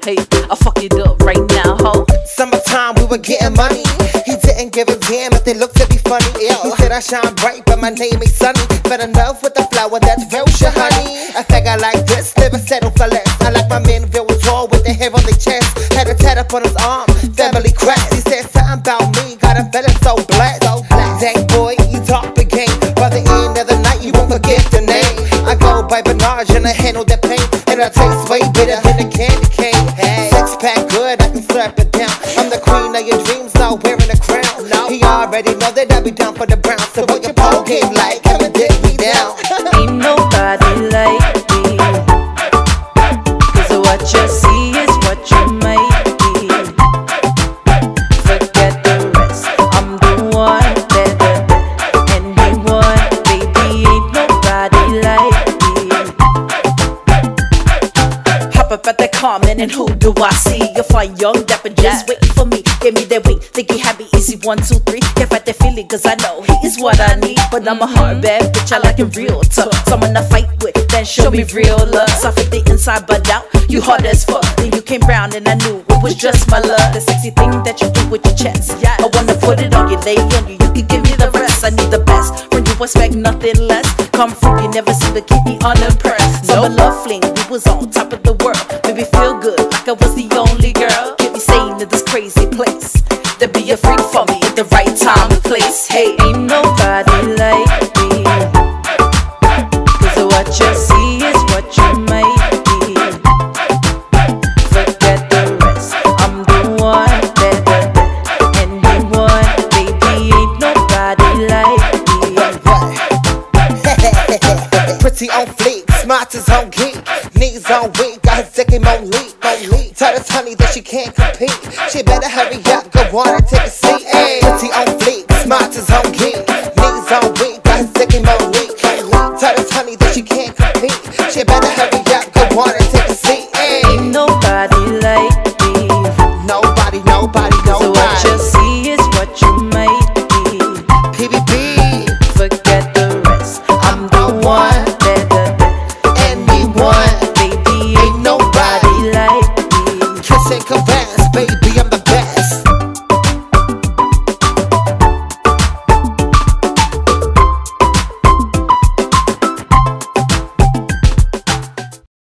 Hey, I'll fuck it up right now, ho. Summertime, we were getting money. He didn't give a damn if they looked to be funny. He said I shine bright, but my name ain't Sunny. Fell in love with the flower that's Rosia, honey. I think I like this, never settle for less. I like my men real tall with the hair on their chest. Had a tat up on his arm, family crest. He said something about me, got him feeling so blessed. Dang boy, you talk big game. By the end of the night, you won't forget the name. I go by Bernage and I handle that pain. And I taste way better than a candy cane. Six pack good, I can slap it down. I'm the queen of your dreams, not wearing a crown. He already know that I be down for the brown. So what your pole game like, come and dig me down. Ain't nobody like me, 'cause what you see is what you make be. Forget the rest, I'm the one better than anyone. Baby, ain't nobody like me. Hop up at the comment and who do I see? You fine young dapper just waiting for me. Give me that wing, think he happy easy 1, 2, 3. Get at the feeling, 'cause I know he is what I need. But I'm a hard bad bitch, I like him real tough. Someone to fight with, then show me real love. Suffer the inside but out, you hard as fuck. Then you came round and I knew it was just my love. The sexy thing that you do with your chest, I wanna put it on you, lay on you. You can give me the rest, I need the best. When you expect nothing less, come from you never seem to keep me unimpressed. Summer love fling, we was on top of the world. Made me feel good, like I was the only girl. Keep me sane in this crazy place. To be a freak for me at the right time and place. Hey, ain't nobody like me, 'cause what you see is what you make be. Forget the rest, I'm the one better than anyone. Baby, ain't nobody like me. Pretty on fleek, smart is on geek. Knees on weak, got his dick in on leak. Tell this honey that she can't compete. She better hurry up, go on and take a seat. Pretty on fleek, smart is on geek. Knees on weak, got his dick in on leak. Tell this honey that she can't compete. She better hurry up, go on and take a seat. Ain't nobody like me. Nobody, nobody, nobody. So what you see is what you make be. PBB, Forget the rest, I'm the one better than anyone. Baby, ain't nobody like me. kiss and caress.